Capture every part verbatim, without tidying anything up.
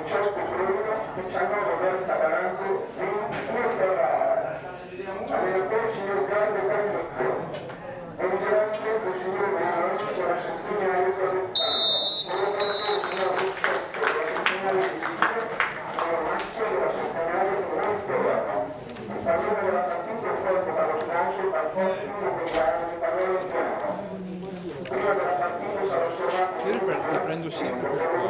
diciotto Bruno, diciannove Roberta Baranzo, ventidue Ferrara. Allenatore signor Carlo Carnetto. Vigilante del signor Marinoni con la centinaia Travettano. Collaboratore signor Ruccetto con la centinaia di Sicuro, signor Maschio della centinaia di Monteverno. Il padrone della partita è forte dallo slancio al posto di Brigano di Parole in piano. Prima della partita sarà osservato Io le prendo sempre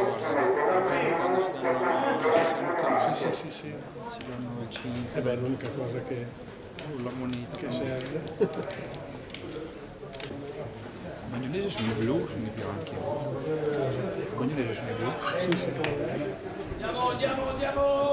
sì sì sì sì si danno il cinque. È l'unica cosa che la moneta che serve. I magnolesi sono blu, sono i bianchi. I magnolesi sono blu. Sì, sì. Andiamo, andiamo, andiamo!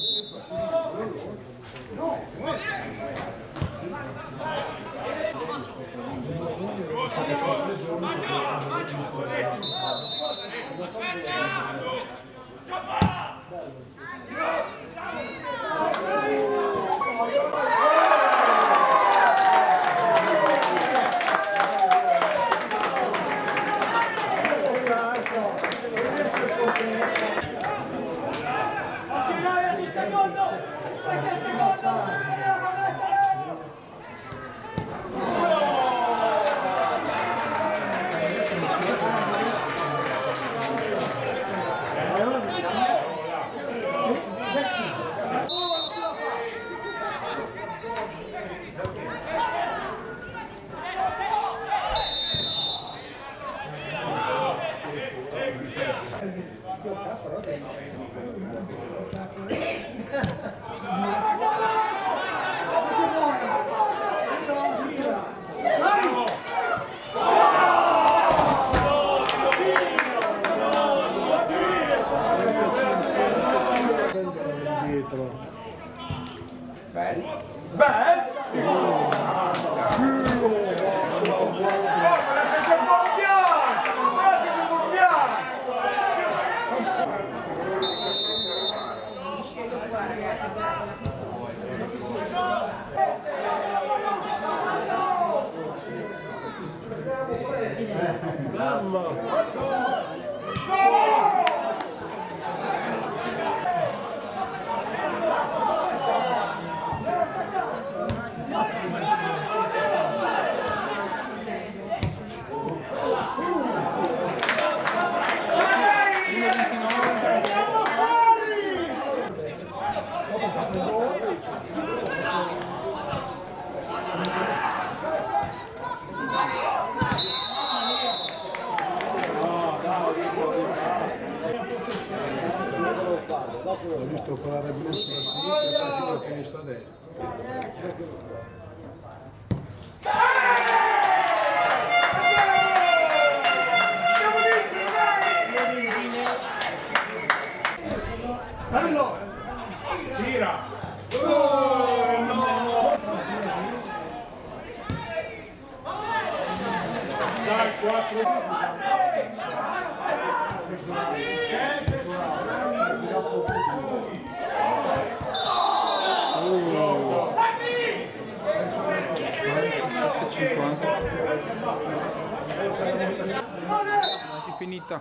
Bello. Bello. Ho visto colare blu sulla sinistra e poi ho visto a destra. Bello! Tira! Oh, no! Dai, quattro! cinquanta. È finita.